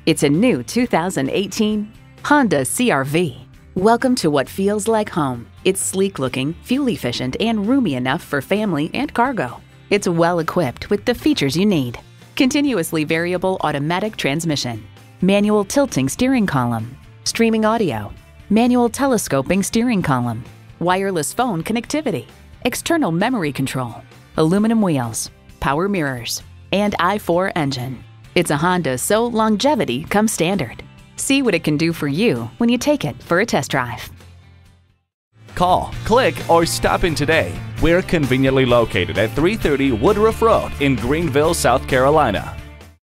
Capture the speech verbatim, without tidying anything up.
It's a new two thousand eighteen Honda C R V. Welcome to what feels like home. It's sleek-looking, fuel-efficient, and roomy enough for family and cargo. It's well-equipped with the features you need. Continuously variable automatic transmission, manual tilting steering column, streaming audio, manual telescoping steering column, wireless phone connectivity, external memory control, aluminum wheels, power mirrors, and I four engine. It's a Honda, so longevity comes standard. See what it can do for you when you take it for a test drive. Call, click, or stop in today. We're conveniently located at three thirty Woodruff Road in Greenville, South Carolina.